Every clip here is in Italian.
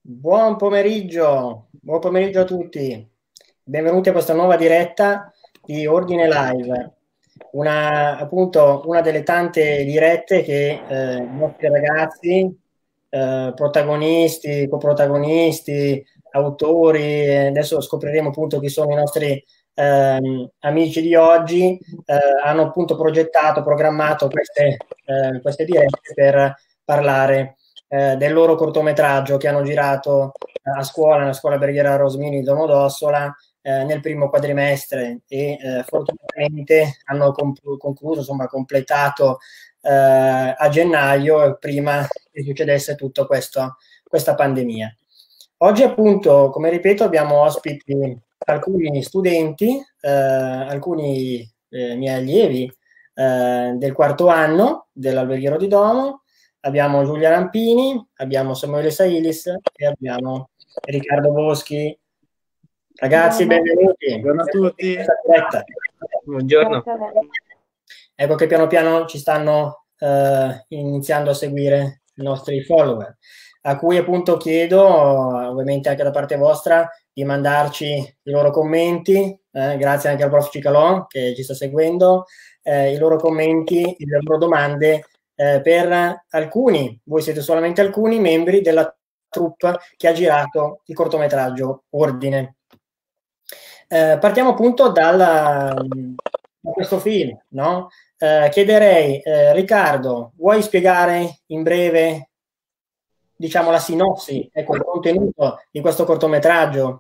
Buon pomeriggio a tutti. Benvenuti a questa nuova diretta di Ordine Live, appunto una delle tante dirette che i nostri ragazzi, protagonisti, coprotagonisti, autori, adesso scopriremo appunto chi sono i nostri amici di oggi, hanno appunto progettato, programmato queste dirette per parlare del loro cortometraggio che hanno girato a scuola, nella scuola Berghiera Rosmini di Domodossola, nel primo quadrimestre e fortunatamente hanno concluso, insomma, completato a gennaio, prima che succedesse tutto questa pandemia. Oggi appunto, come ripeto, abbiamo ospiti alcuni studenti, alcuni miei allievi del quarto anno dell'Alberghiero di Domo. Abbiamo Giulia Rampini, abbiamo Samuele Sailis e abbiamo Riccardo Boschi. Ragazzi, benvenuti. Buongiorno a tutti. Buongiorno. Ecco che piano piano ci stanno iniziando a seguire i nostri follower, a cui appunto chiedo, ovviamente anche da parte vostra, di mandarci i loro commenti, grazie anche al prof Cicalò che ci sta seguendo, i loro commenti, le loro domande per alcuni, voi siete solamente alcuni membri della troupe che ha girato il cortometraggio Ordine. Partiamo appunto da questo film, no? Chiederei, Riccardo, vuoi spiegare in breve, diciamo, la sinossi, ecco, il contenuto di questo cortometraggio?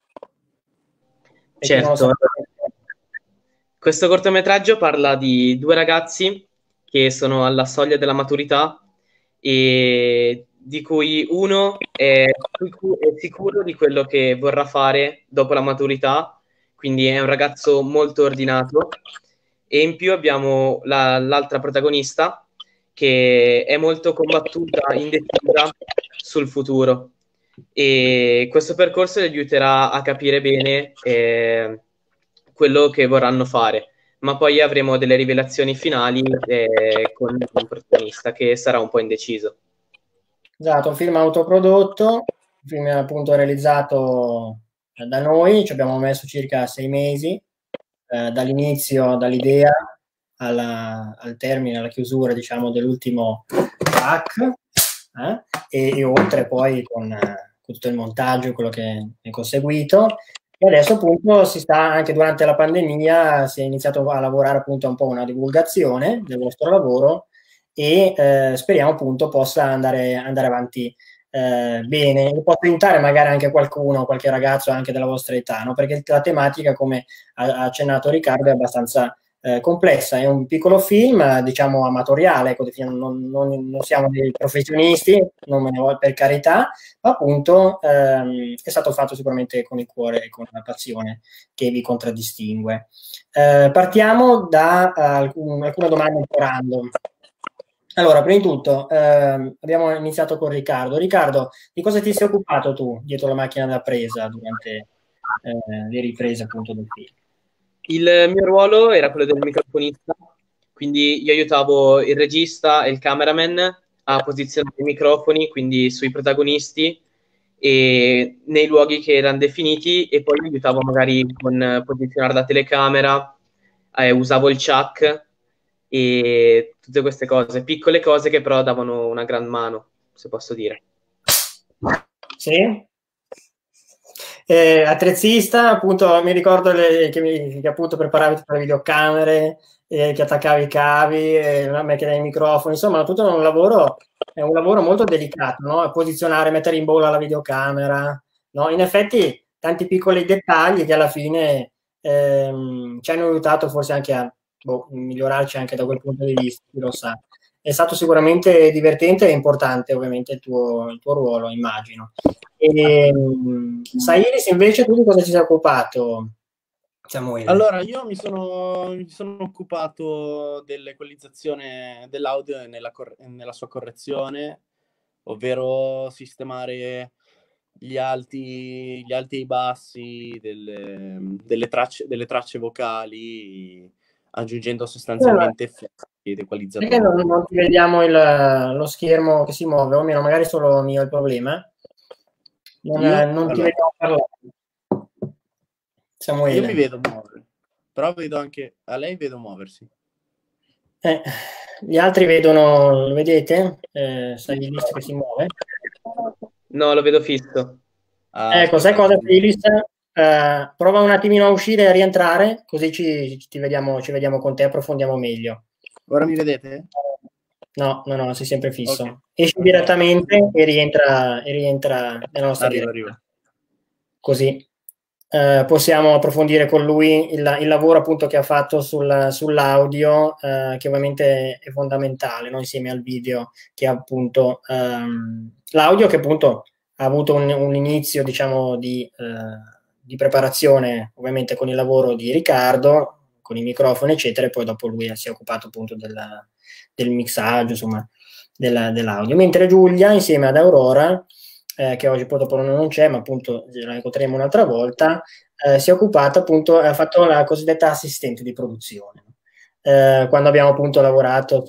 Certo. Questo cortometraggio parla di due ragazzi che sono alla soglia della maturità e di cui uno è sicuro di quello che vorrà fare dopo la maturità, quindi è un ragazzo molto ordinato, e in più abbiamo l'altra protagonista che è molto combattuta, indecisa sul futuro, e questo percorso le aiuterà a capire bene quello che vorranno fare. Ma poi avremo delle rivelazioni finali con il protagonista che sarà un po' indeciso. Esatto, un film autoprodotto, un film appunto realizzato da noi, ci abbiamo messo circa 6 mesi, dall'inizio, dall'idea al termine, alla chiusura, diciamo, dell'ultimo pack, e oltre poi con tutto il montaggio e quello che è conseguito. E adesso appunto si sta, anche durante la pandemia, si è iniziato a lavorare appunto un po' una divulgazione del vostro lavoro e speriamo appunto possa andare avanti bene, e possa aiutare magari anche qualcuno, qualche ragazzo anche della vostra età, no? Perché la tematica, come ha accennato Riccardo, è abbastanza complessa. È un piccolo film, diciamo, amatoriale, ecco, non siamo dei professionisti, non me ne vuoi, per carità, ma appunto è stato fatto sicuramente con il cuore e con la passione che vi contraddistingue. Partiamo da alcune domande un po' random. Allora, prima di tutto, abbiamo iniziato con Riccardo. Riccardo, di cosa ti sei occupato tu dietro la macchina da presa durante le riprese appunto del film? Il mio ruolo era quello del microfonista, quindi io aiutavo il regista e il cameraman a posizionare i microfoni, quindi sui protagonisti e nei luoghi che erano definiti, e poi aiutavo magari con posizionare la telecamera, usavo il chuck e tutte queste cose, piccole cose che però davano una gran mano, se posso dire. Sì? Attrezzista, appunto, mi ricordo che appunto preparavi tutte le videocamere, che attaccavi i cavi, la macchina dei microfoni, insomma, tutto è un lavoro molto delicato, no? Posizionare, mettere in bolla la videocamera, no? In effetti, tanti piccoli dettagli che alla fine ci hanno aiutato forse anche a migliorarci anche da quel punto di vista, chi lo sa. È stato sicuramente divertente e importante, ovviamente, il tuo ruolo, immagino. Sairis, invece, tu di cosa ti sei occupato, Samuele? Allora, io mi sono occupato dell'equalizzazione dell'audio nella sua correzione, ovvero sistemare gli alti e i bassi delle tracce vocali, aggiungendo sostanzialmente effetti ed equalizzatori. Perché non ti vediamo lo schermo che si muove, o meno magari solo mio il problema? Non ti Allora, vediamo parlare. io mi Samuele. vedo muovere, però vedo anche a lei vedo muoversi. Gli altri vedono, lo vedete? Stylist che si muove. No, lo vedo fisso. Ecco, sai Aspetta, cosa, Stylist? Prova un attimino a uscire e a rientrare, così ci vediamo con te, approfondiamo meglio. ora mi vedete? No, sei sempre fisso. Ok. Esci direttamente e rientra nella nostra diretta. Arrivo. Così possiamo approfondire con lui il lavoro appunto che ha fatto sull'audio, che ovviamente è fondamentale, no? Insieme al video, che appunto l'audio che appunto ha avuto un inizio, diciamo, di preparazione ovviamente con il lavoro di Riccardo, con i microfoni eccetera, e poi dopo lui si è occupato appunto del mixaggio, insomma, dell'audio, mentre Giulia insieme ad Aurora, che oggi poi dopo non c'è, ma appunto la incontreremo un'altra volta, si è occupata appunto, ha fatto la cosiddetta assistente di produzione. Quando abbiamo appunto lavorato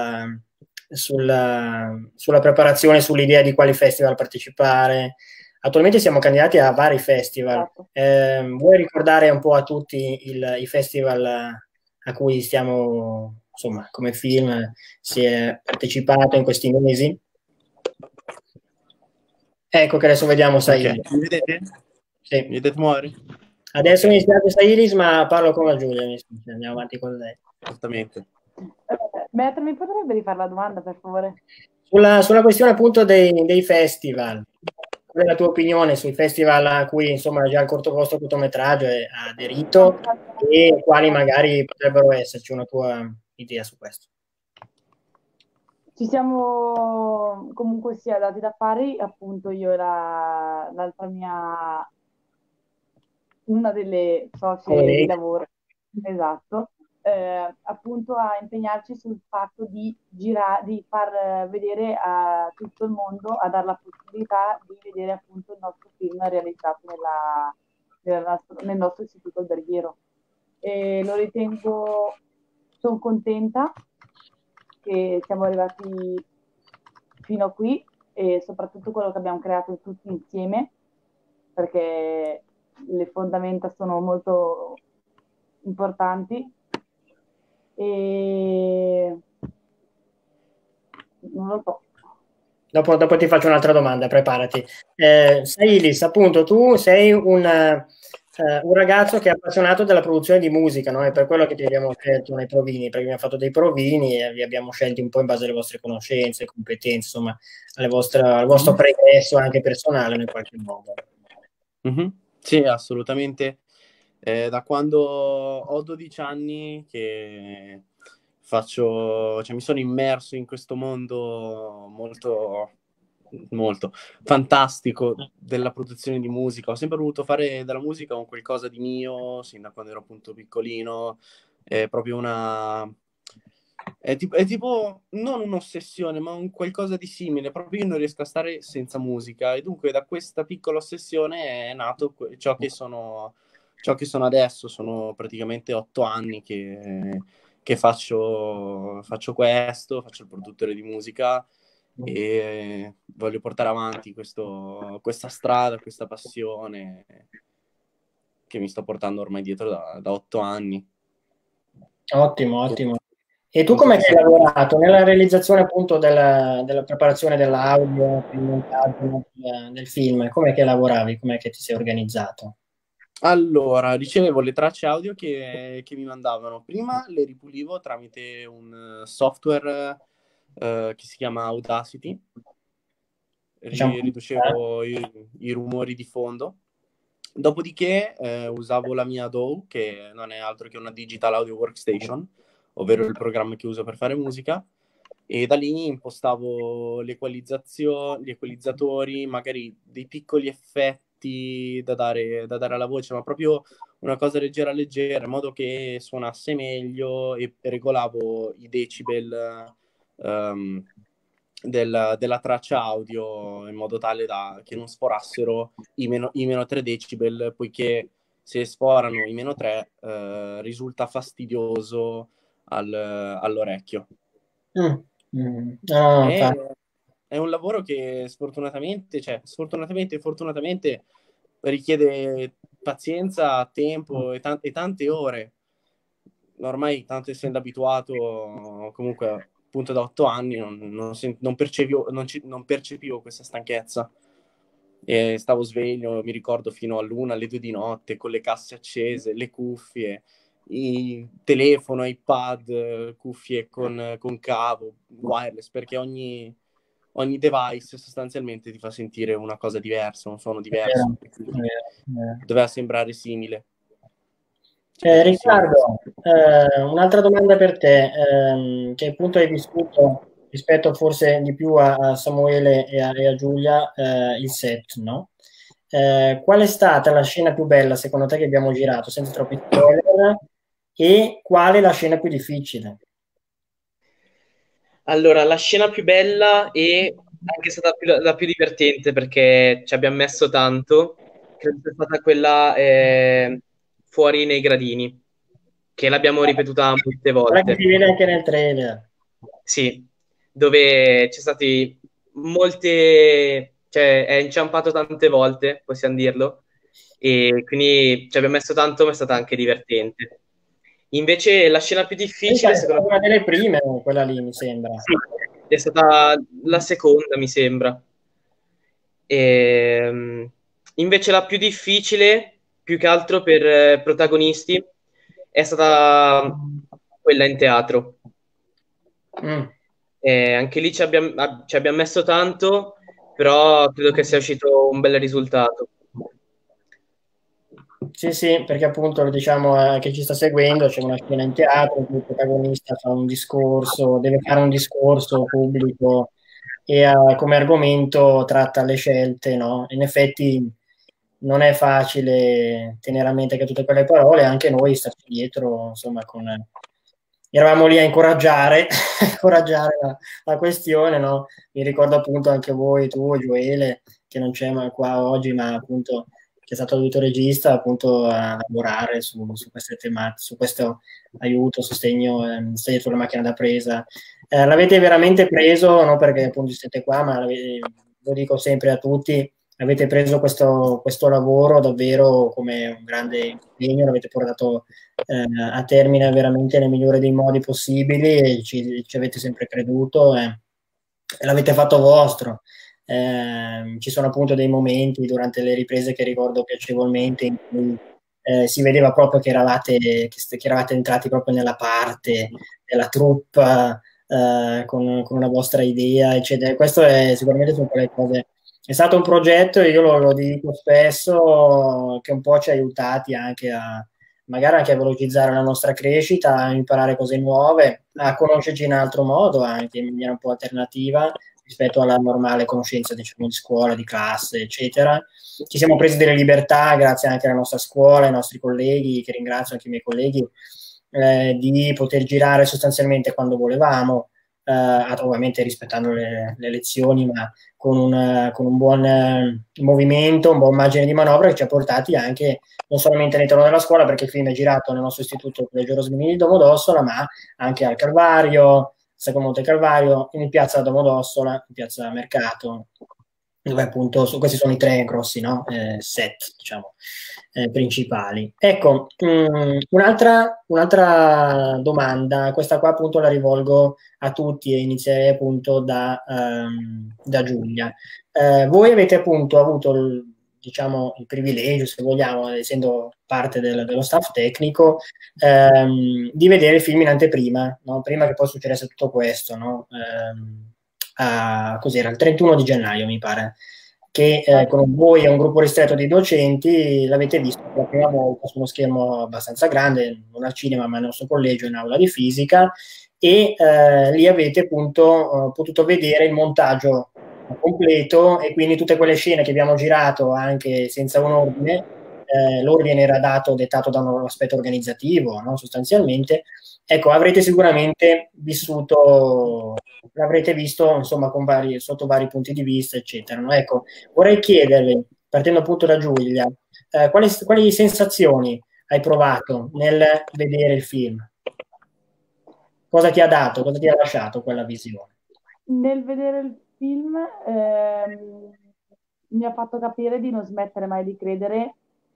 sulla preparazione, sull'idea di quali festival partecipare. Attualmente siamo candidati a vari festival. Vuoi ricordare un po' a tutti i festival a cui stiamo, insomma, come film si è partecipato in questi mesi? Ecco che adesso vediamo Sairis. Ok, mi vedete? Sì. Mi vedete muovere? Adesso Ok. mi spiace Sairis, ma parlo con la Giulia, andiamo avanti con lei. Esattamente. Beatrice, mi potrebbe rifare la domanda, per favore? Sulla questione appunto dei festival, qual è la tua opinione sui festival a cui insomma già il cortometraggio ha aderito e quali magari potrebbero esserci, una tua idea su questo? Ci siamo comunque sia dati da fare, appunto io e l'altra mia, una delle socie di lavoro, esatto, appunto a impegnarci sul fatto di far vedere a tutto il mondo, a dare la possibilità di vedere appunto il nostro film realizzato nel nostro istituto alberghiero. E lo ritengo, sono contenta che siamo arrivati fino a qui e soprattutto quello che abbiamo creato tutti insieme, perché le fondamenta sono molto importanti e non lo so. Dopo ti faccio un'altra domanda, preparati. Sailis, appunto, tu sei un ragazzo che è appassionato della produzione di musica, no? È per quello che ti abbiamo scelto nei provini, perché abbiamo fatto dei provini e vi abbiamo scelti un po' in base alle vostre conoscenze, competenze, insomma, al vostro pregresso anche personale in qualche modo. Mm-hmm. Sì, assolutamente. Da quando ho 12 anni che mi sono immerso in questo mondo molto, molto fantastico della produzione di musica. Ho sempre voluto fare della musica un qualcosa di mio, sin da quando ero appunto piccolino. È proprio è tipo non un'ossessione, ma un qualcosa di simile. Proprio io non riesco a stare senza musica. E dunque da questa piccola ossessione è nato ciò che sono adesso. Sono praticamente 8 anni che faccio questo, faccio il produttore di musica e voglio portare avanti questa strada, questa passione che mi sto portando ormai dietro da 8 anni. Ottimo. E tu come hai lavorato nella realizzazione appunto della preparazione dell'audio, del montaggio del film? Com'è che lavoravi? Com'è che ti sei organizzato? Allora, ricevevo le tracce audio che mi mandavano. Prima le ripulivo tramite un software che si chiama Audacity. Riducevo i rumori di fondo. Dopodiché usavo la mia DAW, che non è altro che una Digital Audio Workstation, ovvero il programma che uso per fare musica, e da lì impostavo gli equalizzatori, magari dei piccoli effetti da dare alla voce, ma proprio una cosa leggera, in modo che suonasse meglio, e regolavo i decibel della traccia audio in modo tale che non sforassero i meno 3 decibel, poiché se sforano i meno 3 risulta fastidioso all'orecchio. No, è un lavoro che sfortunatamente e fortunatamente richiede pazienza, tempo e tante ore. Ormai, tanto essendo abituato, comunque, appunto da 8 anni, non percepivo questa stanchezza. E stavo sveglio, mi ricordo, fino all'1, alle 2 di notte, con le casse accese, le cuffie, il telefono, iPad, cuffie con cavo, wireless, perché ogni device sostanzialmente ti fa sentire una cosa diversa, un suono diverso. Doveva sembrare simile. Riccardo, un'altra domanda per te, che appunto hai vissuto rispetto forse di più a Samuele e a Giulia, il set, no? Qual è stata la scena più bella secondo te che abbiamo girato, senza troppi spoiler, e qual è la scena più difficile? Allora, la scena più bella e anche stata la più divertente perché ci abbiamo messo tanto, credo sia stata quella fuori nei gradini, che l'abbiamo ripetuta molte Quella che volte. si vede anche nel trailer. Sì, dove c'è stati cioè è inciampato tante volte, possiamo dirlo, e quindi ci abbiamo messo tanto, ma è stata anche divertente. Invece la scena più difficile, È stata secondo una me, delle prime, quella lì, mi sembra. sì, è stata la seconda, mi sembra. Invece la più difficile, più che altro per protagonisti, è stata quella in teatro. Mm. Anche lì ci abbiamo messo tanto, però credo che sia uscito un bel risultato. Sì, sì, perché appunto diciamo che ci sta seguendo, c'è una scena in teatro in cui il protagonista fa un discorso, deve fare un discorso pubblico e come argomento tratta le scelte, no? In effetti non è facile tenere a mente che tutte quelle parole, anche noi starci dietro, insomma, eravamo lì a incoraggiare, incoraggiare la questione, no? Mi ricordo appunto anche voi, tu, Gioele, che non c'è qua oggi, ma appunto che è stato aiuto regista appunto a lavorare su queste tematiche, su questo aiuto, sostegno, sulla macchina da presa. L'avete veramente preso, non perché appunto siete qua, ma lo dico sempre a tutti, avete preso questo lavoro davvero come un grande impegno, l'avete portato a termine veramente nel migliore dei modi possibili e ci avete sempre creduto e l'avete fatto vostro. Ci sono appunto dei momenti durante le riprese che ricordo piacevolmente in cui si vedeva proprio che eravate entrati proprio nella parte della troupe con una vostra idea, eccetera. Questo è sicuramente sono quelle cose. È stato un progetto, io lo dico spesso, che un po' ci ha aiutati anche magari anche a velocizzare la nostra crescita, a imparare cose nuove, a conoscerci in altro modo, anche in maniera un po' alternativa rispetto alla normale conoscenza, diciamo, di scuola, di classe, eccetera. Ci siamo presi delle libertà grazie anche alla nostra scuola, ai nostri colleghi, che ringrazio anche i miei colleghi, di poter girare sostanzialmente quando volevamo, ovviamente rispettando le lezioni, ma con un buon movimento, un buon margine di manovra che ci ha portati anche non solamente all'interno della scuola, perché il film è girato nel nostro istituto Collegio Rosmini di Domodossola, ma anche al Calvario, Sacro Monte Calvario, in piazza Domodossola, in piazza Mercato, dove appunto questi sono i tre grossi, no? Set, diciamo, principali. Ecco, un'altra domanda, questa qua appunto la rivolgo a tutti e inizierei appunto da Giulia. Voi avete appunto avuto diciamo, il privilegio, se vogliamo, essendo parte dello staff tecnico, di vedere il film in anteprima, no? Prima che poi succedesse tutto questo, no? Cos'era? Il 31 di gennaio, mi pare, che con voi e un gruppo ristretto di docenti l'avete visto per la prima volta su uno schermo abbastanza grande, non al cinema, ma nel nostro collegio in aula di fisica, e lì avete appunto potuto vedere il montaggio completo e quindi tutte quelle scene che abbiamo girato anche senza un ordine, l'ordine era dettato da un aspetto organizzativo, no? Sostanzialmente, ecco, avrete sicuramente l'avrete visto insomma sotto vari punti di vista, eccetera, no? Ecco, vorrei chiedervi, partendo appunto da Giulia, quali sensazioni hai provato nel vedere il film? Cosa ti ha dato, cosa ti ha lasciato quella visione? Nel vedere film mi ha fatto capire di non smettere mai di credere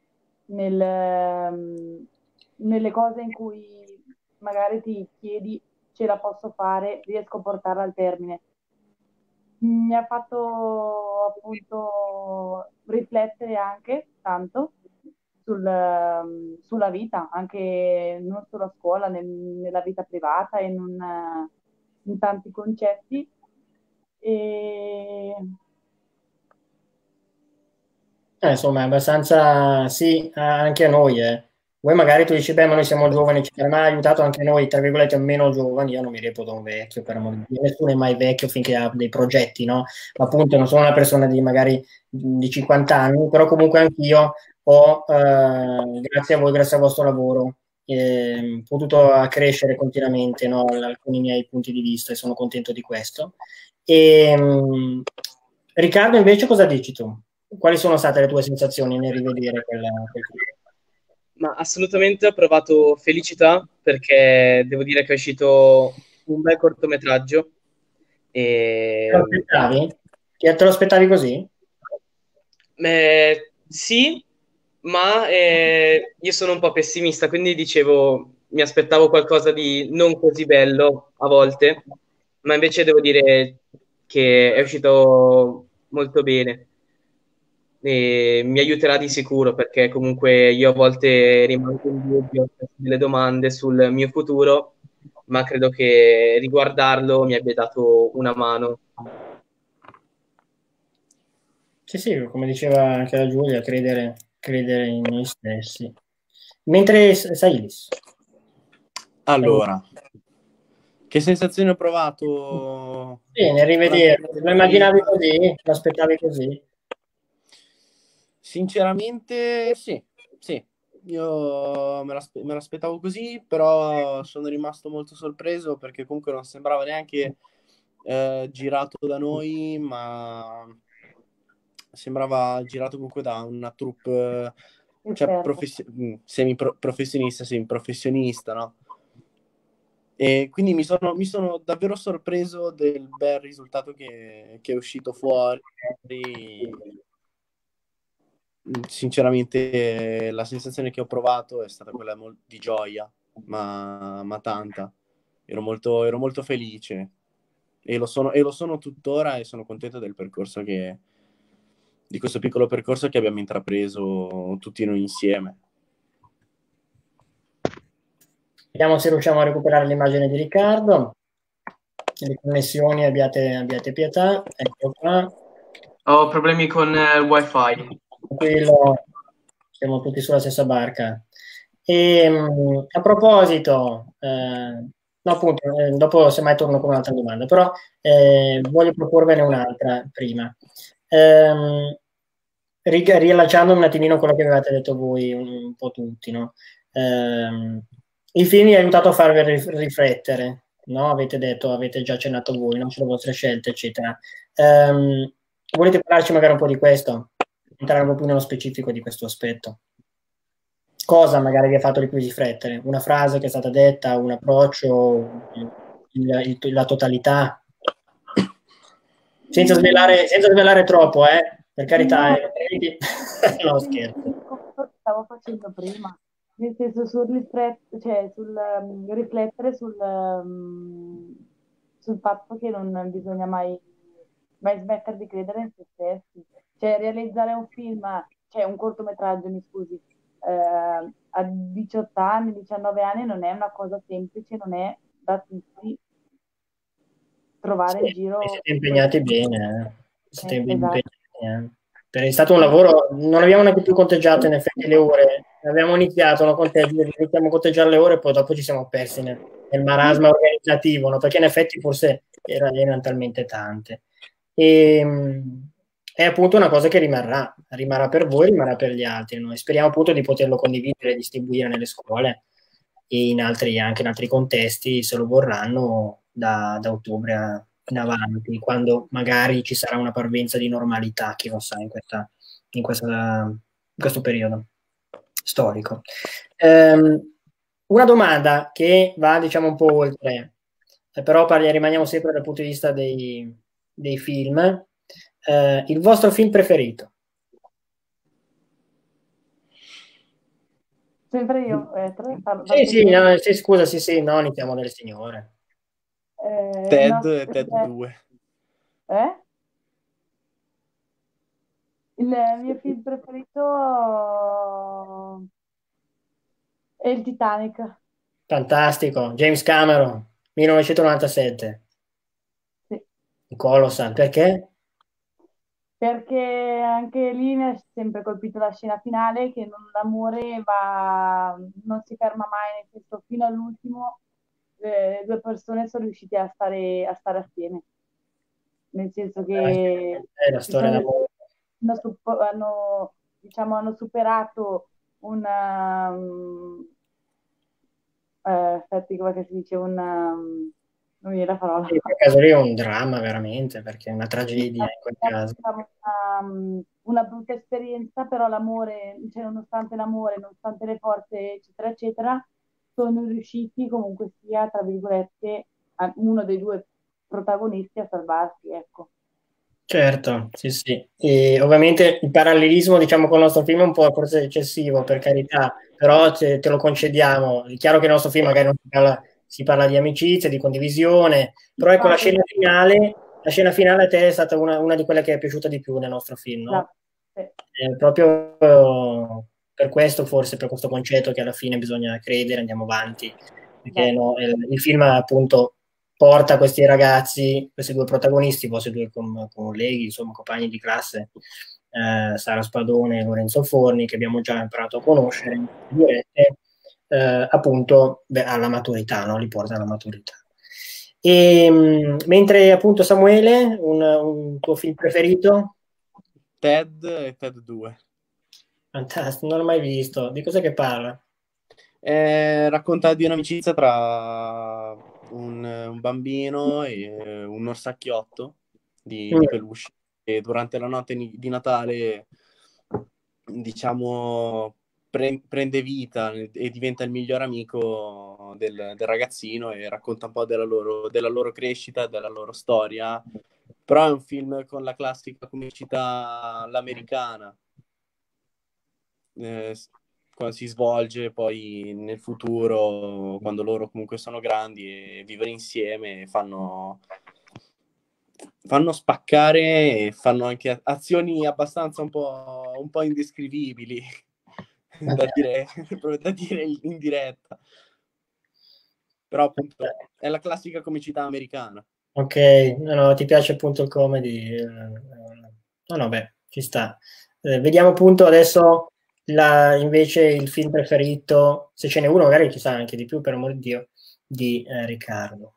nelle cose in cui magari ti chiedi ce la posso fare, riesco a portarla al termine. Mi ha fatto appunto riflettere anche tanto sulla vita, anche non solo a scuola, nella vita privata e in tanti concetti. E Insomma, è abbastanza, sì, anche a noi. Voi magari tu dici, beh, ma noi siamo giovani, ci ha aiutato anche noi, tra virgolette, meno giovani. Io non mi reputo un vecchio, per amore di Dio. Nessuno è mai vecchio finché ha dei progetti, no? Ma appunto non sono una persona di magari di 50 anni, però comunque anch'io ho, grazie a voi, grazie al vostro lavoro, potuto crescere continuamente, no? Alcuni miei punti di vista e sono contento di questo. Riccardo, invece, cosa dici tu? Quali sono state le tue sensazioni nel rivedere quel film? Ma assolutamente ho provato felicità perché devo dire che è uscito un bel cortometraggio. Te lo aspettavi? Te lo aspettavi così? Sì, ma io sono un po' pessimista, quindi dicevo, mi aspettavo qualcosa di non così bello a volte, ma invece devo dire che è uscito molto bene e mi aiuterà di sicuro perché comunque io a volte rimango in dubbio, ho delle domande sul mio futuro, ma credo che riguardarlo mi abbia dato una mano. Sì, sì, come diceva anche la Giulia, credere in noi stessi. Mentre Sailis. Allora, che sensazione ho provato? Sì, nel rivedere, lo immaginavi così? Lo aspettavi così? Sinceramente sì, sì. Io me l'aspettavo così, però sono rimasto molto sorpreso perché comunque non sembrava neanche girato da noi, ma sembrava girato comunque da una troupe cioè semi-professionista, semi-professionista, no? E quindi mi sono davvero sorpreso del bel risultato che è uscito fuori. Sinceramente, la sensazione che ho provato è stata quella di gioia, ma tanta. Ero molto felice e lo sono tuttora e sono contento del percorso di questo piccolo percorso che abbiamo intrapreso tutti noi insieme. Vediamo se riusciamo a recuperare l'immagine di Riccardo. Le connessioni, abbiate pietà. Ecco qua. Ho problemi con il wifi. Tranquillo, siamo tutti sulla stessa barca. A proposito, no, appunto, dopo semmai torno con un'altra domanda, però voglio proporvene un'altra prima. Riallacciando un attimino quello che avevate detto voi, un po' tutti, no? Il film mi ha aiutato a farvi riflettere, no? Avete detto, avete già accennato voi, no? Sulle vostre scelte, eccetera. Volete parlarci magari un po' di questo? Entrare un po' più nello specifico di questo aspetto. Cosa magari vi ha fatto di più riflettere? Una frase che è stata detta, un approccio, la totalità? Senza svelare troppo, per carità. No, scherzo. Stavo facendo prima, nel senso sul riflettere sul fatto che non bisogna mai smettere di credere in se stessi. Cioè, realizzare un film, cioè un cortometraggio, mi scusi, a 18 anni, 19 anni non è una cosa semplice, non è da tutti trovare in giro. Siete impegnati bene, siete impegnati, esatto. È stato un lavoro, non abbiamo neanche più conteggiato in effetti le ore, abbiamo iniziato a iniziamo a conteggiare le ore e poi dopo ci siamo persi nel marasma organizzativo, no? Perché in effetti forse erano talmente tante. È appunto una cosa che rimarrà per voi, rimarrà per gli altri. Noi speriamo appunto di poterlo condividere e distribuire nelle scuole e anche in altri contesti, se lo vorranno, da ottobre in avanti, quando magari ci sarà una parvenza di normalità, chi lo sa, in questo periodo storico. Una domanda che va, diciamo, un po' oltre, però rimaniamo sempre dal punto di vista dei dei film. Il vostro film preferito? Sempre io? Sì, no, sì, scusa, sì, no, iniziamo del signore. Ted e Ted 2. Il mio film preferito è il Titanic. Fantastico, James Cameron, 1997. Sì. Colossal, perché? Perché anche lì mi ha sempre colpito la scena finale, che l'amore non si ferma mai, nel senso fino all'ultimo due persone sono riuscite a stare assieme, nel senso che È la storia d'amore. hanno superato aspetti, come si dice, non mi viene la parola. In quel caso lì è un dramma veramente, perché è una tragedia in quel caso. Una brutta esperienza, però l'amore, cioè nonostante l'amore, nonostante le forze, eccetera, eccetera, sono riusciti comunque sia, tra virgolette, uno dei due protagonisti a salvarsi, ecco. Certo, sì. E ovviamente il parallelismo, diciamo, con il nostro film è un po' forse eccessivo, per carità, però te lo concediamo. È chiaro che il nostro film magari non si parla di amicizia, di condivisione, però ecco la scena finale a te è stata una di quelle che è piaciuta di più nel nostro film, no? Sì. Proprio per questo, forse, per questo concetto che alla fine bisogna credere, andiamo avanti, perché no, il film appunto porta questi ragazzi, questi due protagonisti, i vostri due colleghi, insomma, compagni di classe, Sara Spadone e Lorenzo Forni, che abbiamo già imparato a conoscere, appunto alla maturità, no? Li porta alla maturità. Mentre appunto Samuele, un tuo film preferito? Ted e Ted 2. Fantastico, non l'ho mai visto. Di cos'è che parla? Racconta di un'amicizia tra un bambino e un orsacchiotto di peluche, e durante la notte di Natale, diciamo, prende vita e diventa il miglior amico del ragazzino, e racconta un po' della loro crescita, della loro storia. Però è un film con la classica comicità all'americana. Quando si svolge poi nel futuro, quando loro comunque sono grandi e vivere insieme, fanno spaccare e fanno anche azioni abbastanza un po' indescrivibili da dire in diretta. Però appunto è la classica comicità americana. Ok, no, ti piace appunto il comedy? No, beh, ci sta. Vediamo appunto adesso invece il film preferito, se ce n'è uno, magari ci sa anche di più, per amor di Dio, di Riccardo.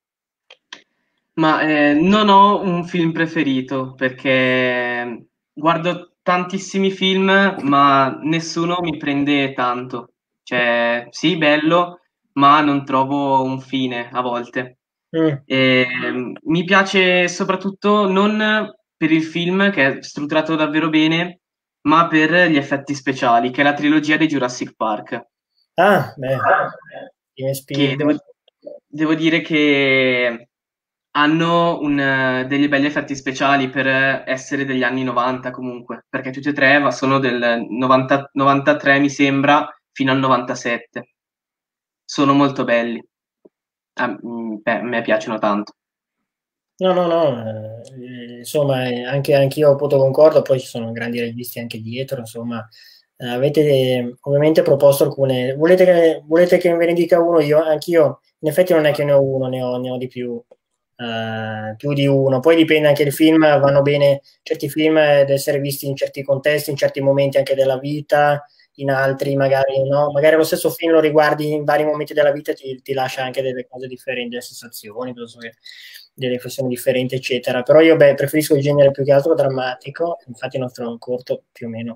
Ma non ho un film preferito perché guardo tantissimi film, ma nessuno mi prende tanto. Cioè, sì, bello, ma non trovo un fine a volte. Mi piace soprattutto non per il film, che è strutturato davvero bene, ma per gli effetti speciali, che è la trilogia di Jurassic Park. Ah, beh, Che devo dire che hanno degli belli effetti speciali per essere degli anni 90 comunque, perché tutti e tre sono del 93 mi sembra, fino al 97. Sono molto belli. A me piacciono tanto. No, insomma, anch'io appunto concordo, poi ci sono grandi registi anche dietro, insomma, avete ovviamente proposto alcune, volete che ve ne dica uno io? Anch'io, in effetti non è che ne ho uno, ne ho di più di uno, poi dipende anche il film, vanno bene certi film ad essere visti in certi contesti, in certi momenti anche della vita, in altri magari no, magari lo stesso film lo riguardi in vari momenti della vita e ti lascia anche delle cose differenti, delle sensazioni, delle riflessioni differenti, eccetera. Però io preferisco il genere più che altro drammatico, infatti il nostro è un corto più o meno.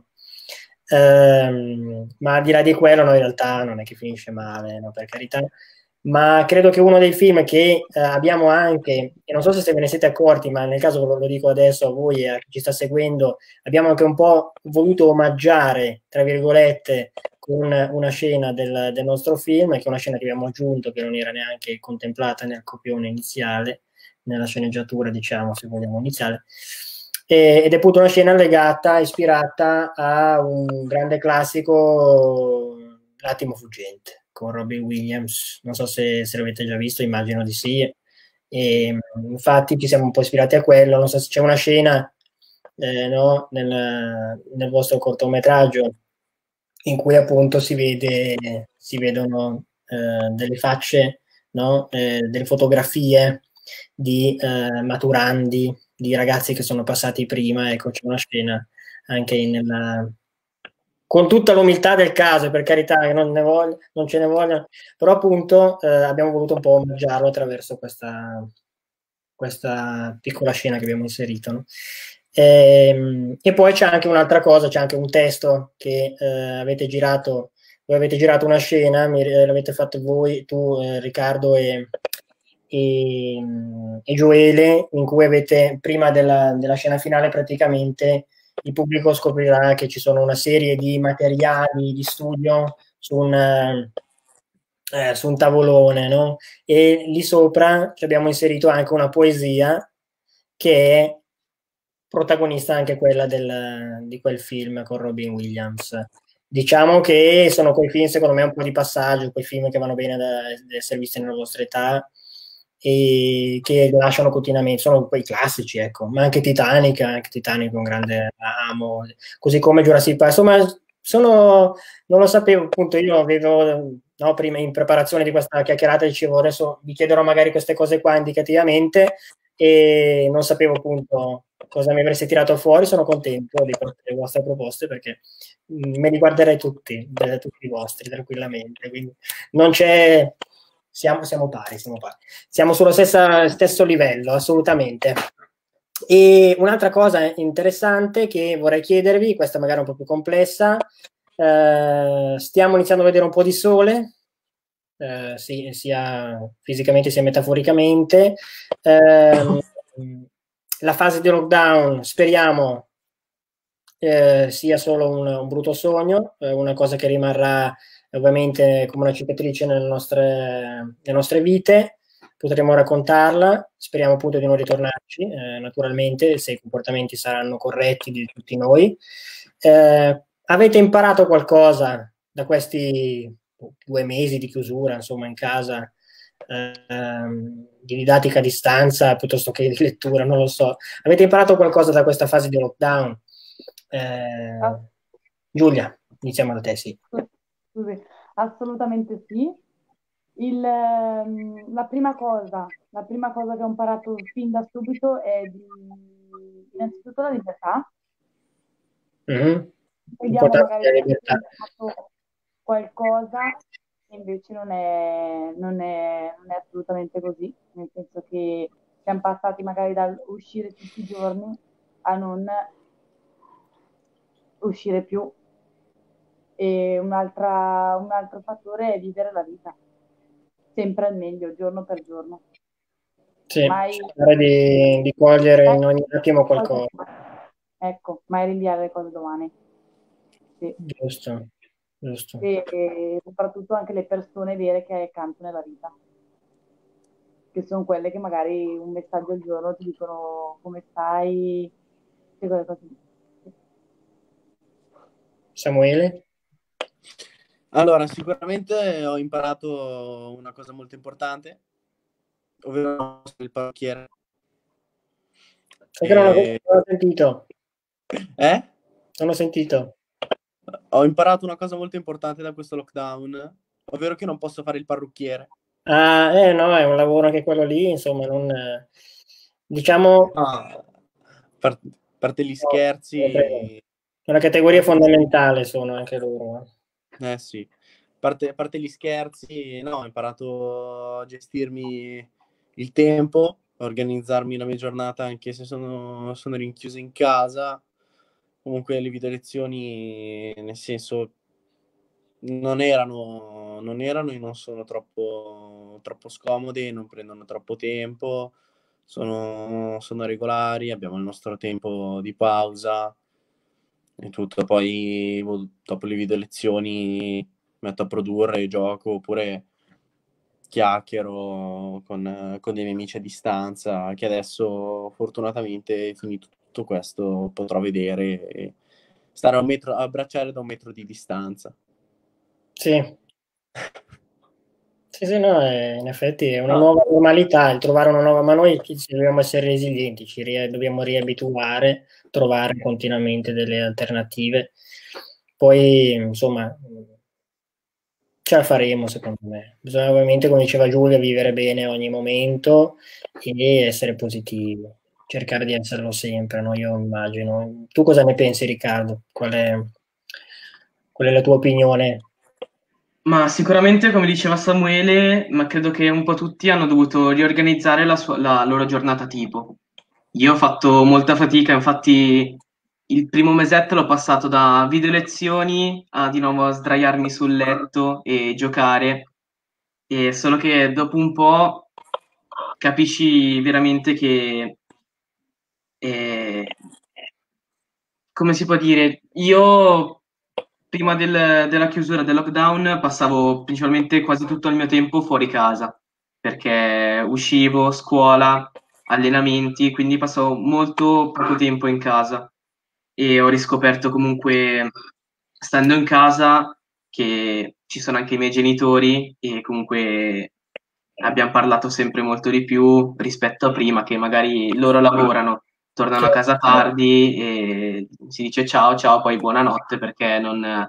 Ma al di là di quello, no, in realtà non è che finisce male, no, per carità. Ma credo che uno dei film che abbiamo anche, e non so se ve ne siete accorti, ma nel caso lo dico adesso a voi e a chi ci sta seguendo, abbiamo anche un po' voluto omaggiare, tra virgolette, con una scena del nostro film, che è una scena che abbiamo aggiunto, che non era neanche contemplata nel copione iniziale, nella sceneggiatura, diciamo, se vogliamo iniziare. Ed è appunto una scena legata, ispirata a un grande classico, L'attimo fuggente, con Robin Williams. Non so se l'avete già visto, immagino di sì. E, infatti ci siamo un po' ispirati a quello. Non so se c'è una scena no, nel vostro cortometraggio in cui appunto si vedono delle facce, no, delle fotografie di maturandi, di ragazzi che sono passati prima. Ecco, c'è una scena anche con tutta l'umiltà del caso, per carità, che non ce ne vogliono, però appunto abbiamo voluto un po' omaggiarlo attraverso questa piccola scena che abbiamo inserito, no? E poi c'è anche un'altra cosa, c'è anche un testo che avete girato. Voi avete girato una scena, l'avete fatto voi, tu Riccardo e Gioele, in cui avete, prima della scena finale, praticamente il pubblico scoprirà che ci sono una serie di materiali di studio su un tavolone, no? E lì sopra ci abbiamo inserito anche una poesia che è protagonista anche quella di quel film con Robin Williams. Diciamo che sono quei film, secondo me, un po' di passaggio, quei film che vanno bene ad essere visti nella vostra età e che lasciano continuamente, sono quei classici, ecco, ma anche Titanic è un grande amo, così come Jurassic Park. Insomma, non lo sapevo, appunto, io avevo, no, prima in preparazione di questa chiacchierata dicevo adesso vi chiederò magari queste cose qua indicativamente e non sapevo appunto cosa mi avreste tirato fuori. Sono contento delle vostre proposte perché me li guarderei tutti i vostri tranquillamente, quindi non c'è, siamo pari, siamo sullo stesso livello, assolutamente. E un'altra cosa interessante che vorrei chiedervi, questa magari è un po' più complessa, stiamo iniziando a vedere un po' di sole, sì, sia fisicamente sia metaforicamente. La fase di lockdown speriamo sia solo un brutto sogno, una cosa che rimarrà ovviamente come una cicatrice nelle nostre vite. Potremo raccontarla, speriamo appunto di non ritornarci, naturalmente, se i comportamenti saranno corretti di tutti noi. Avete imparato qualcosa da questi 2 mesi di chiusura, insomma, in casa, di didattica a distanza piuttosto che di lettura, non lo so. Avete imparato qualcosa da questa fase di lockdown? Giulia, iniziamo da te, sì. Scusi, assolutamente sì. La prima cosa che ho imparato fin da subito è innanzitutto la libertà. Mm-hmm. Vediamo magari che ho fatto qualcosa, invece non è assolutamente così, nel senso che siamo passati magari dal uscire tutti i giorni a non uscire più. E un altro fattore è vivere la vita sempre al meglio, giorno per giorno. Sì, cercare di cogliere in ogni attimo qualcosa. Ecco, mai rinviare le cose domani. Sì. Giusto. E soprattutto anche le persone vere che hai accanto nella vita, che sono quelle che magari un messaggio al giorno ti dicono come stai, quelle cose lì. Samuele? Allora, sicuramente ho imparato una cosa molto importante, ovvero il parrucchiere. Sai che non ho sentito. Non ho sentito. Ho imparato una cosa molto importante da questo lockdown, ovvero che non posso fare il parrucchiere. No, è un lavoro anche quello lì, insomma, non diciamo. A parte gli scherzi. È una categoria fondamentale, sono anche loro. Sì. Parte gli scherzi, no, ho imparato a gestirmi il tempo, a organizzarmi la mia giornata anche se sono rinchiuso in casa. Comunque le video lezioni, nel senso, non erano e non sono troppo scomode, non prendono troppo tempo, sono regolari, abbiamo il nostro tempo di pausa e tutto. Poi dopo le video lezioni metto a produrre, gioco, oppure chiacchiero con dei miei amici a distanza, che adesso fortunatamente finito tutto questo potrò vedere e stare a abbracciare da 1 metro di distanza. Sì. Sì, no, in effetti è una nuova normalità, il trovare una nuova, ma noi dobbiamo essere resilienti, dobbiamo riabituare, trovare continuamente delle alternative. Poi, insomma, ce la faremo, secondo me. Bisogna ovviamente, come diceva Giulia, vivere bene ogni momento e essere positivi, cercare di esserlo sempre, no? Io immagino. Tu cosa ne pensi, Riccardo? Qual è la tua opinione? Ma sicuramente, come diceva Samuele, ma credo che un po' tutti hanno dovuto riorganizzare la loro giornata tipo. Io ho fatto molta fatica, infatti il primo mesetto l'ho passato da video lezioni a di nuovo sdraiarmi sul letto e giocare, e solo che dopo un po' capisci veramente che, eh, come si può dire, io prima della chiusura del lockdown passavo principalmente quasi tutto il mio tempo fuori casa, perché uscivo, scuola, allenamenti, quindi passavo molto poco tempo in casa e ho riscoperto comunque, stando in casa, che ci sono anche i miei genitori e comunque abbiamo parlato sempre molto di più rispetto a prima, che magari loro lavorano, tornano a casa tardi e si dice ciao, ciao, poi buonanotte perché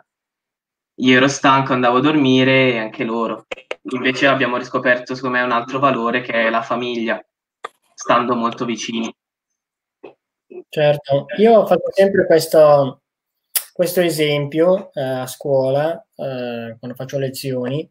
io ero stanco, andavo a dormire e anche loro. Invece abbiamo riscoperto, secondo me, un altro valore che è la famiglia, stando molto vicini. Certo, io ho fatto sempre questo esempio a scuola, quando faccio lezioni.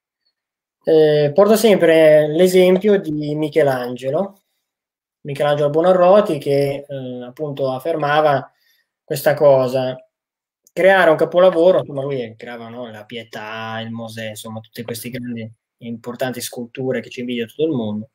Porto sempre l'esempio di Michelangelo Buonarroti, che appunto affermava questa cosa: creare un capolavoro. Insomma, lui creava, no, la Pietà, il Mosè, insomma tutte queste grandi e importanti sculture che ci invidia tutto il mondo.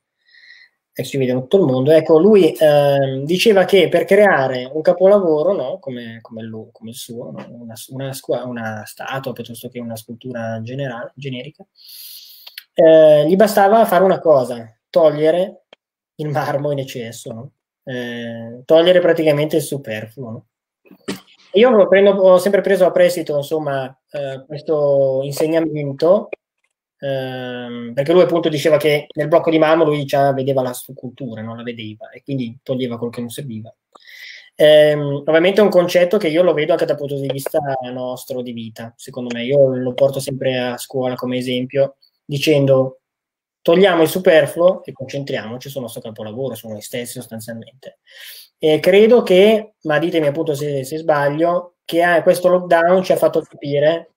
Ecco, lui diceva che per creare un capolavoro, no, come il suo, no, una statua piuttosto che una scultura generica, gli bastava fare una cosa: togliere il marmo in eccesso, no? Togliere praticamente il superfluo, no? Io ho sempre preso a prestito, insomma, questo insegnamento, perché lui appunto diceva che nel blocco di marmo lui già vedeva la scultura, non la vedeva, e quindi toglieva quello che non serviva. Ovviamente è un concetto che io lo vedo anche dal punto di vista nostro di vita, secondo me. Io lo porto sempre a scuola come esempio, dicendo: togliamo il superfluo e concentriamoci sul nostro capolavoro, su noi stessi sostanzialmente. E credo che, ma ditemi appunto se sbaglio, che questo lockdown ci ha fatto capire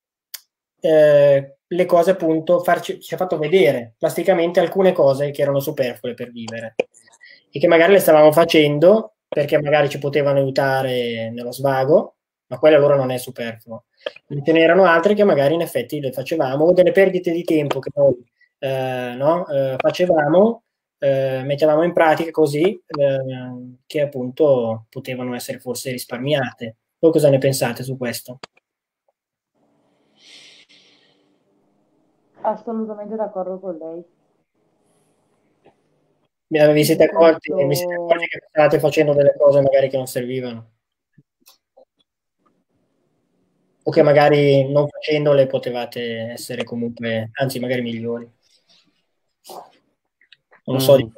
le cose, appunto, ci ha fatto vedere plasticamente alcune cose che erano superflue per vivere e che magari le stavamo facendo perché magari ci potevano aiutare nello svago, ma quella allora non è superfluo. Ce n'erano altre che magari in effetti le facevamo, o delle perdite di tempo che noi facevamo, mettevamo in pratica così, che appunto potevano essere forse risparmiate. Voi cosa ne pensate su questo? Assolutamente d'accordo con lei. Vi siete accorti che stavate facendo delle cose magari che non servivano? O che magari non facendole potevate essere comunque, anzi magari migliori. Non lo so di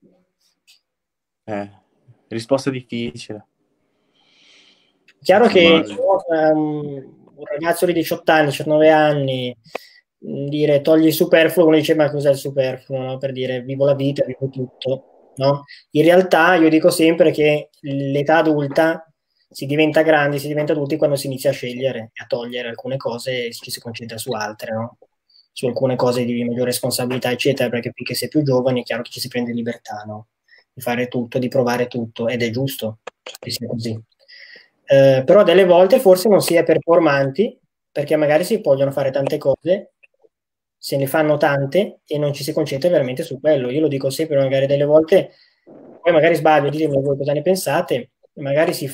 risposta difficile. Chiaro che un ragazzo di 18 anni, 19 anni, dire togli il superfluo, uno dice ma cos'è il superfluo? No? Per dire vivo la vita, vivo tutto. No? In realtà io dico sempre che l'età adulta si diventa grandi, si diventa adulti quando si inizia a scegliere e a togliere alcune cose e ci si concentra su altre, no? Su alcune cose di maggiore responsabilità, eccetera, perché finché si è più giovani è chiaro che ci si prende libertà, no? Di fare tutto, di provare tutto, ed è giusto che sia così. Però delle volte forse non si è performanti, perché magari si vogliono fare tante cose, se ne fanno tante e non ci si concentra veramente su quello. Io lo dico sempre, magari delle volte, poi magari sbaglio, ditemi voi cosa ne pensate, magari si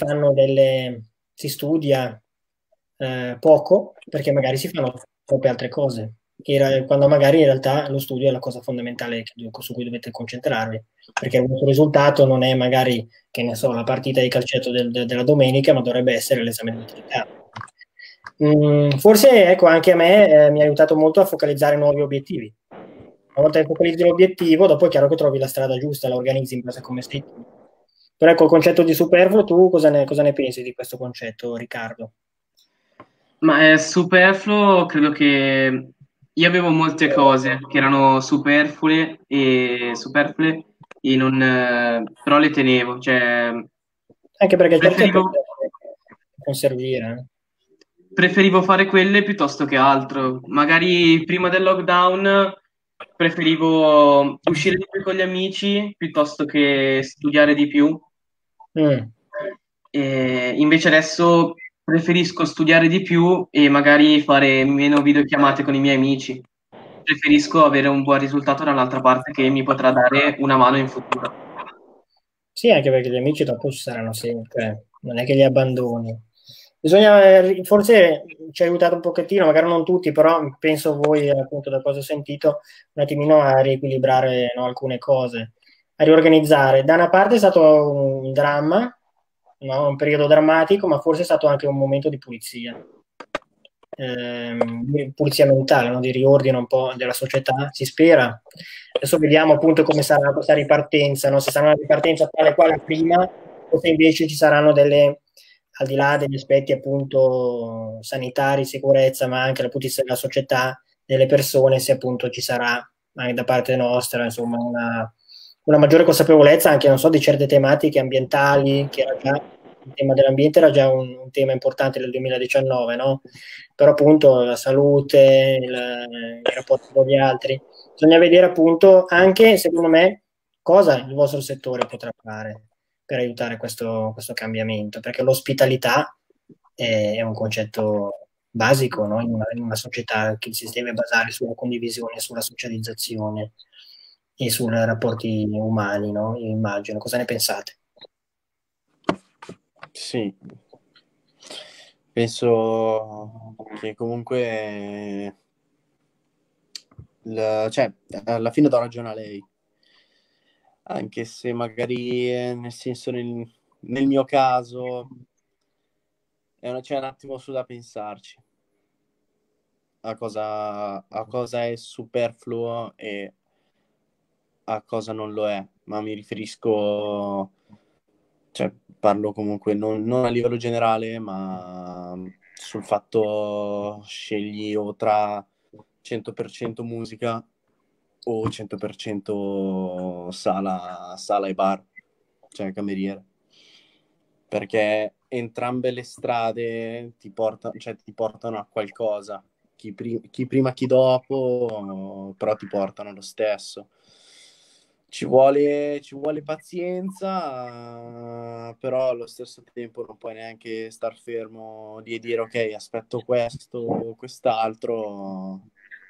studia poco, perché magari si fanno troppe altre cose. quando magari in realtà lo studio è la cosa fondamentale su cui dovete concentrarvi, perché il vostro risultato non è magari, che ne so, la partita di calcetto della domenica, ma dovrebbe essere l'esame di maturità. Forse, ecco, anche a me mi ha aiutato molto a focalizzare nuovi obiettivi. Una volta che focalizzi l'obiettivo, dopo è chiaro che trovi la strada giusta, la organizzi in base a come sei tu. Però ecco, il concetto di superfluo, tu cosa ne pensi di questo concetto, Riccardo? Ma è superfluo, credo che io avevo molte cose che erano superflue e non, però le tenevo, cioè Anche perché certo preferivo, conservire. preferivo fare quelle piuttosto che altro. Magari prima del lockdown preferivo uscire di più con gli amici piuttosto che studiare di più. E invece adesso preferisco studiare di più e magari fare meno videochiamate con i miei amici. Preferisco avere un buon risultato dall'altra parte che mi potrà dare una mano in futuro. Sì, anche perché gli amici dopo ci saranno sempre, non è che li abbandoni. Bisogna, forse ci ha aiutato un pochettino, magari non tutti, però penso voi, appunto, da cosa ho sentito, un attimino a riequilibrare, no, alcune cose, a riorganizzare. Da una parte è stato un dramma, no, un periodo drammatico, ma forse è stato anche un momento di pulizia mentale, no, di riordino un po' della società, si spera. Adesso vediamo appunto come sarà questa ripartenza, no? Se sarà una ripartenza tale quale prima, o se invece ci saranno delle, al di là degli aspetti appunto sanitari, sicurezza, ma anche la pulizia della società, delle persone, se appunto ci sarà anche da parte nostra, insomma, una maggiore consapevolezza anche, non so, di certe tematiche ambientali, che era già il tema dell'ambiente era già un tema importante nel 2019, no? Però appunto la salute, i rapporti con gli altri, bisogna vedere appunto anche, secondo me, cosa il vostro settore potrà fare per aiutare questo cambiamento, perché l'ospitalità è un concetto basico, no? In una società che si deve basare sulla condivisione, sulla socializzazione e sui rapporti umani, no? Io immagino. Cosa ne pensate? Sì, penso che comunque cioè, alla fine do ragione a lei, anche se magari nel senso nel mio caso c'è un attimo su da pensarci a cosa è superfluo e a cosa non lo è, ma mi riferisco, cioè parlo comunque non a livello generale, ma sul fatto scegli o tra 100% musica o 100% sala e bar, cioè cameriere, perché entrambe le strade ti portano a qualcosa, chi prima chi dopo, però ti portano lo stesso. Ci vuole pazienza, però allo stesso tempo non puoi neanche star fermo di dire ok, aspetto questo, quest'altro,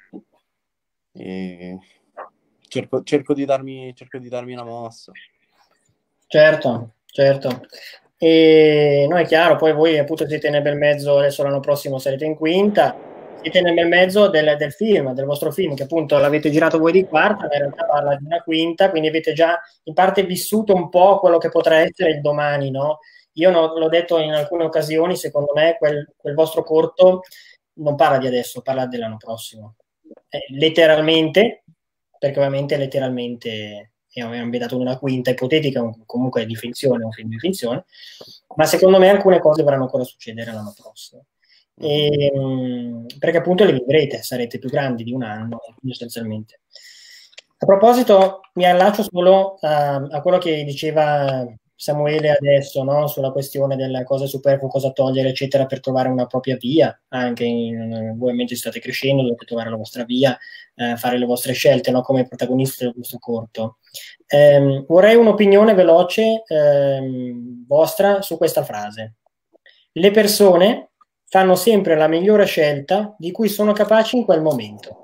e cerco di darmi una mossa. Certo. E no, è chiaro, poi voi appunto siete nel bel mezzo, adesso l'anno prossimo sarete in quinta, siete nel bel mezzo del film, del vostro film, che appunto l'avete girato voi di quarta, ma in realtà parla di una quinta, quindi avete già in parte vissuto un po' quello che potrà essere il domani, no? Io l'ho detto in alcune occasioni, secondo me quel vostro corto non parla di adesso, parla dell'anno prossimo. Letteralmente, perché ovviamente letteralmente è ambientato in una quinta ipotetica, comunque di finzione, un film di finzione, ma secondo me alcune cose dovranno ancora succedere l'anno prossimo. Perché appunto le vivrete, sarete più grandi di un anno, sostanzialmente. A proposito, mi allaccio solo a quello che diceva Samuele adesso, no? Sulla questione della cosa superflua, cosa togliere, eccetera, per trovare una propria via. Anche voi mentre state crescendo dovete trovare la vostra via, fare le vostre scelte, no? Come protagonisti del vostro corto. Vorrei un'opinione veloce vostra su questa frase. Le persone fanno sempre la migliore scelta di cui sono capaci in quel momento.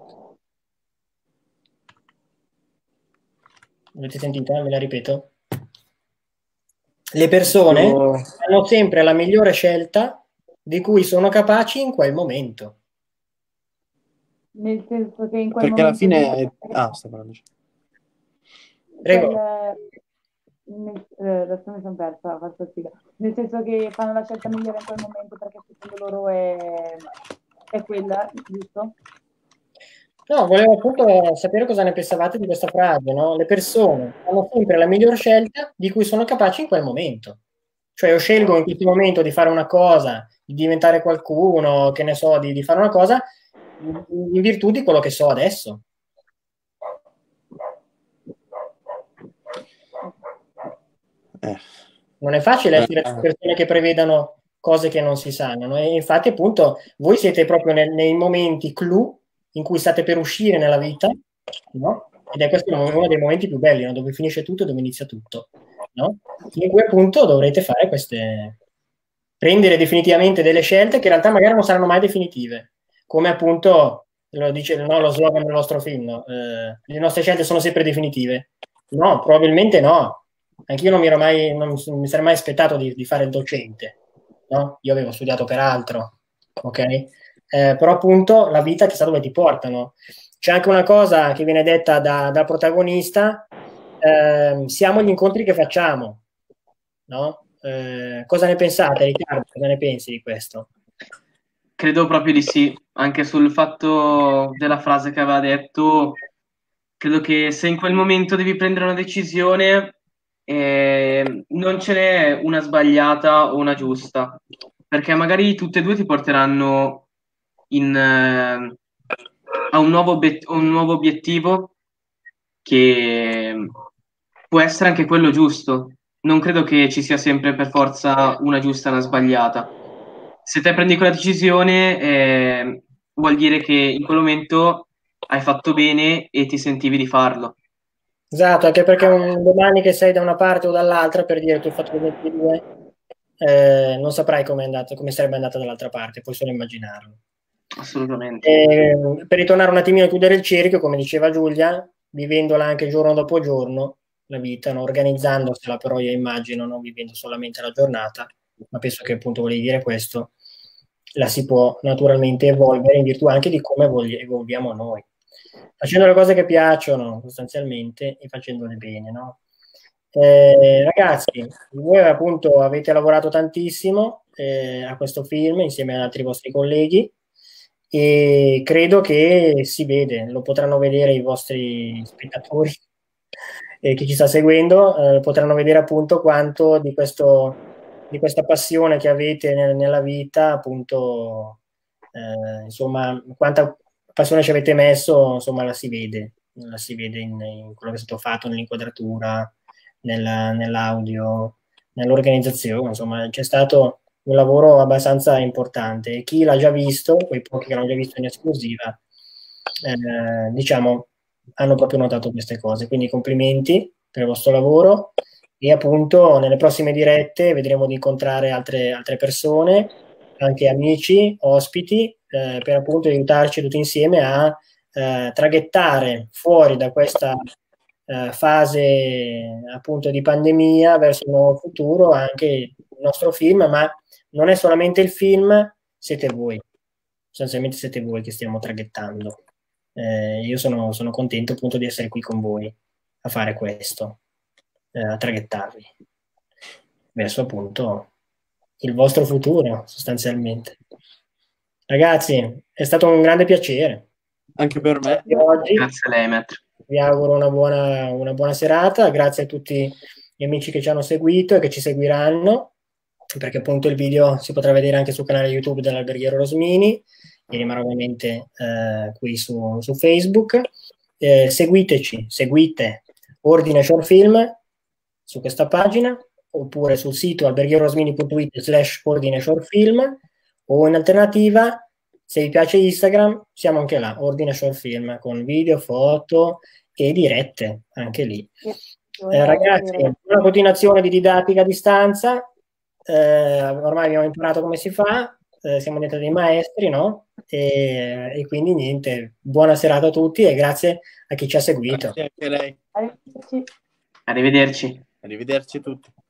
Avete sentito? Me la ripeto. Le persone fanno sempre la migliore scelta di cui sono capaci in quel momento. nel senso che in quel Perché alla momento lì fine... Ah, sto parlando. Prego. adesso mi sono persa, faccio sfiga. Nel senso che fanno la scelta migliore in quel momento perché secondo loro è quella, giusto? No, volevo appunto sapere cosa ne pensavate di questa frase, no? Le persone fanno sempre la miglior scelta di cui sono capaci in quel momento. Cioè, io scelgo in questo momento di fare una cosa, di diventare qualcuno, che ne so, di fare una cosa in virtù di quello che so adesso. Non è facile essere persone che prevedano cose che non si sanno, no? E infatti, appunto, voi siete proprio nei momenti clou in cui state per uscire nella vita, no? Ed è questo uno dei momenti più belli, no? Dove finisce tutto e dove inizia tutto, no? In cui appunto dovrete fare prendere definitivamente delle scelte che in realtà magari non saranno mai definitive, come appunto lo dice, no, lo slogan del nostro film, no? Le nostre scelte sono sempre definitive. No, probabilmente no. Anch'io non mi sarei mai aspettato di fare il docente, no? Io avevo studiato per altro, ok? Però appunto la vita chissà dove ti portano. C'è anche una cosa che viene detta dal protagonista, siamo gli incontri che facciamo, no? Cosa ne pensate, Riccardo? Cosa ne pensi di questo? Credo proprio di sì, anche sul fatto della frase che aveva detto, credo che se in quel momento devi prendere una decisione, non ce n'è una sbagliata o una giusta, perché magari tutte e due ti porteranno a un nuovo obiettivo che può essere anche quello giusto. Non credo che ci sia sempre per forza una giusta e una sbagliata. Se te prendi quella decisione, vuol dire che in quel momento hai fatto bene e ti sentivi di farlo. Esatto, anche perché un domani che sei da una parte o dall'altra, per dire tu hai fatto le 22, non saprai come sarebbe andata dall'altra parte, puoi solo immaginarlo. Assolutamente. Per ritornare un attimino a chiudere il cerchio, come diceva Giulia, vivendola anche giorno dopo giorno, la vita, no? Organizzandosela, però io immagino, non vivendo solamente la giornata, ma penso che appunto volevi dire questo, la si può naturalmente evolvere in virtù anche di come evolviamo noi, facendo le cose che piacciono sostanzialmente e facendole bene, no? Ragazzi, voi appunto avete lavorato tantissimo a questo film insieme ad altri vostri colleghi e credo che si vede, lo potranno vedere i vostri spettatori e chi ci sta seguendo, potranno vedere appunto quanto di questa passione che avete nella vita, appunto, insomma, quanta passione ci avete messo, insomma, la si vede in quello che è stato fatto, nell'inquadratura, nell'audio, nell'organizzazione, insomma, c'è stato un lavoro abbastanza importante e chi l'ha già visto, quei pochi che l'hanno già visto in esclusiva, diciamo, hanno proprio notato queste cose, quindi complimenti per il vostro lavoro e appunto nelle prossime dirette vedremo di incontrare altre persone, anche amici, ospiti, per appunto aiutarci tutti insieme a traghettare fuori da questa fase appunto di pandemia verso un nuovo futuro anche il nostro film, ma non è solamente il film, siete voi, sostanzialmente siete voi che stiamo traghettando. Io sono contento appunto di essere qui con voi a fare questo, a traghettarvi verso appunto il vostro futuro sostanzialmente. Ragazzi, è stato un grande piacere. Anche per me. Oggi. Grazie a lei, Matt. Vi auguro una buona serata, grazie a tutti gli amici che ci hanno seguito e che ci seguiranno, perché appunto il video si potrà vedere anche sul canale YouTube dell'Alberghiero Rosmini e rimarrà ovviamente qui su Facebook. Seguite Ordine Short Film su questa pagina oppure sul sito alberghierosmini.it/Ordine Short Film o in alternativa, se vi piace Instagram, siamo anche là, Ordine Short Film, con video, foto e dirette, anche lì. Ragazzi, una continuazione di didattica a distanza, ormai abbiamo imparato come si fa, siamo diventati dei maestri, no? E quindi niente, buona serata a tutti e grazie a chi ci ha seguito. Grazie anche a lei. Arrivederci. Arrivederci. Arrivederci a tutti.